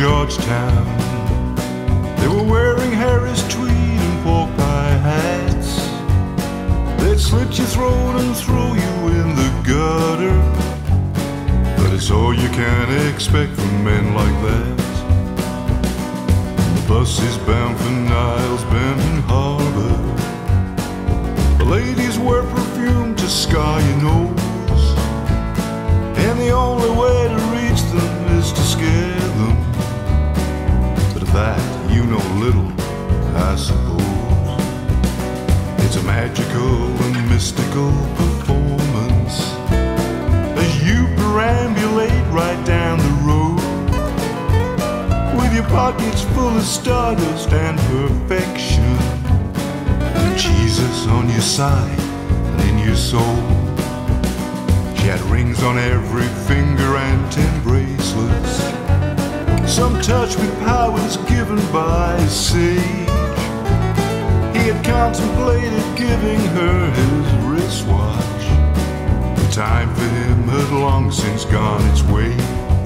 Georgetown. They were wearing Harris tweed and pork pie hats. They'd slit your throat and throw you in the gutter, but it's all you can expect from men like that. The bus is bound for Niles Bend Harbor. The ladies wear perfume to scar your nose, and the only way to reach them is to scare them. But of that you know little, I suppose. It's a magical and mystical performance as you perambulate right down the road, with your pockets full of stardust and perfection, and Jesus on your side and in your soul. She had rings on every finger and 10 bracelets, some touched with powers given by a sage. He had contemplated giving her his wristwatch. The time for him had long since gone its way.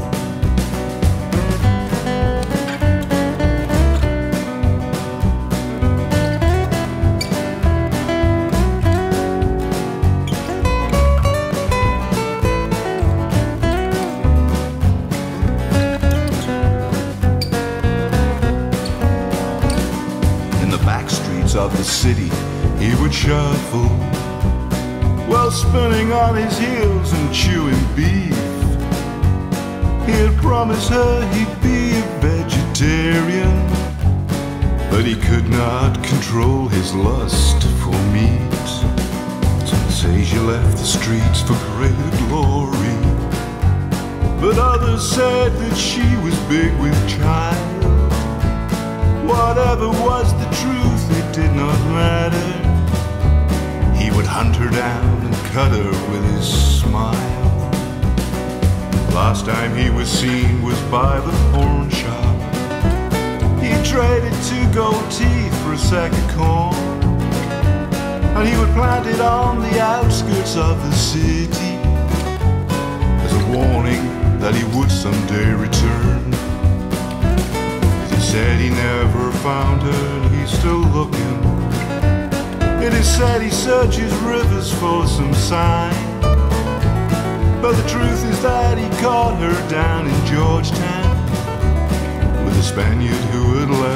Of the city he would shuffle, while spinning on his heels and chewing beef. He had promised her he'd be a vegetarian, but he could not control his lust for meat. Some say she left the streets for greater glory, but others said that she was big with child. Whatever was the truth, it did not matter. He would hunt her down and cut her with his smile. Last time he was seen was by the pawn shop. He traded 2 gold teeth for a sack of corn, and he would plant it on the outskirts of the city as a warning that he would someday return. He said he never found her, he's still looking. It is said he searches rivers for some sign, but the truth is that he caught her down in Georgetown with a Spaniard who had